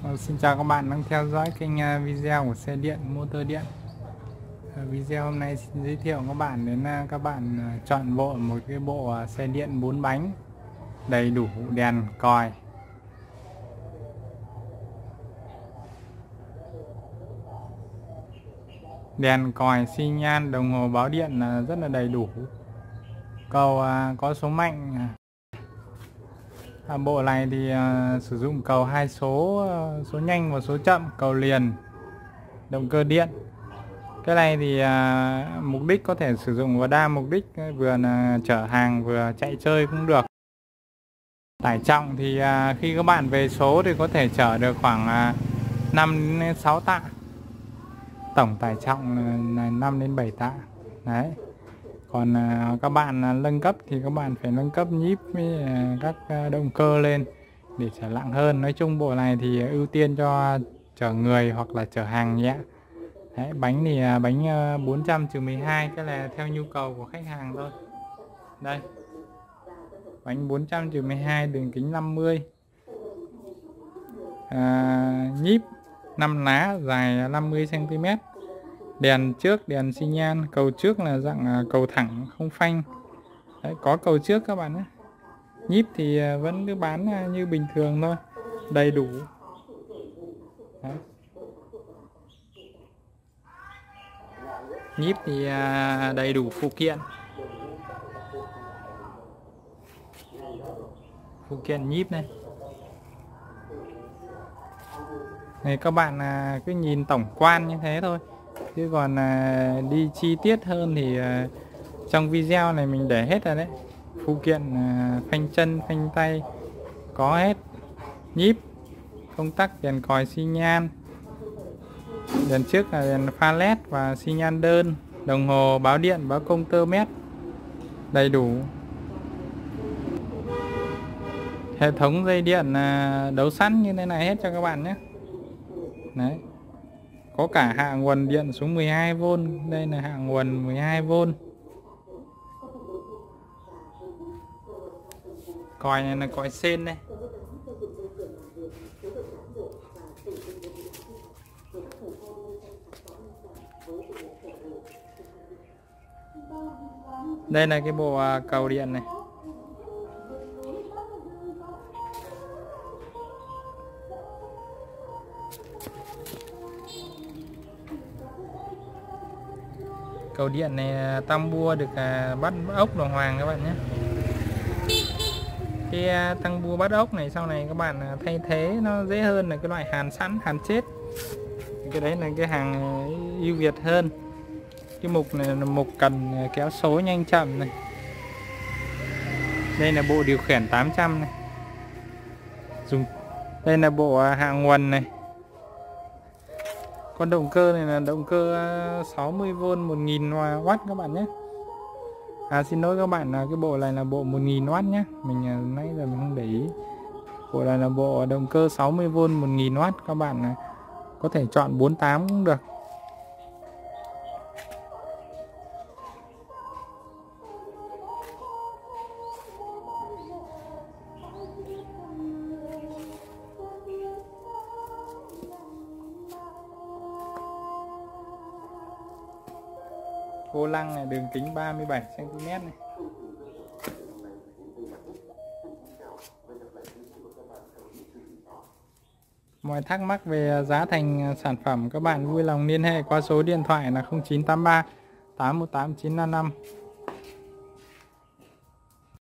Xin chào các bạn đang theo dõi kênh video của xe điện motor điện. Video hôm nay xin giới thiệu các bạn đến các bạn chọn bộ một cái bộ xe điện 4 bánh đầy đủ đèn còi, xi nhan, đồng hồ báo điện rất là đầy đủ, cầu có số mạnh. Bộ này thì sử dụng cầu 2 số, số nhanh và số chậm, cầu liền, động cơ điện. Cái này thì mục đích có thể sử dụng vào đa mục đích, vừa là chở hàng vừa chạy chơi cũng được. Tải trọng thì khi các bạn về số thì có thể chở được khoảng 5 đến 6 tạ. Tổng tải trọng là 5 đến 7 tạ. Đấy. Còn các bạn nâng cấp thì các bạn phải nâng cấp nhíp với các động cơ lên để chở nặng hơn. Nói chung bộ này thì ưu tiên cho chở người hoặc là chở hàng nhẹ. Đấy, bánh thì bánh 400/12, cái là theo nhu cầu của khách hàng thôi. Đây, bánh 400/12, đường kính 50, nhíp 5 lá, dài 50 cm. Đèn trước, đèn xi nhan, cầu trước là dạng cầu thẳng không phanh. Đấy, có cầu trước các bạn nhé. Nhíp thì vẫn cứ bán như bình thường thôi, đầy đủ. Đấy. Nhíp thì đầy đủ phụ kiện nhíp này. Này các bạn cứ nhìn tổng quan như thế thôi, chứ còn đi chi tiết hơn thì trong video này mình để hết rồi đấy. Phụ kiện phanh chân, phanh tay có hết. Nhíp, công tắc, đèn còi, xi nhan, đèn trước là đèn pha led và xi nhan đơn, đồng hồ báo điện, báo công tơ mét, đầy đủ. Hệ thống dây điện đấu sẵn như thế này hết cho các bạn nhé. Đấy, có cả hạ nguồn điện xuống 12V. Đây là hạ nguồn 12V. Còi này là còi sên đây. Đây là cái bộ cầu điện này. Cầu điện này tam bua được bắt ốc đàng hoàng các bạn nhé. Cái tăng bua bắt ốc này sau này các bạn thay thế nó dễ hơn là cái loại hàn sẵn, hàn chết. Cái đấy là cái hàng ưu việt hơn. Cái mục này là mục cần kéo số nhanh chậm này. Đây là bộ điều khiển 800 này. Đây là bộ hạ nguồn này. Con động cơ này là động cơ 60V 1000W các bạn nhé. Xin lỗi các bạn, là cái bộ này là bộ 1000W nhé. Mình nãy giờ mình không để ý. Bộ này là bộ động cơ 60V 1000W. Các bạn có thể chọn 48 cũng được. Vô lăng này, đường kính 37 cm này. Mọi thắc mắc về giá thành sản phẩm các bạn vui lòng liên hệ qua số điện thoại là 0983 818 955.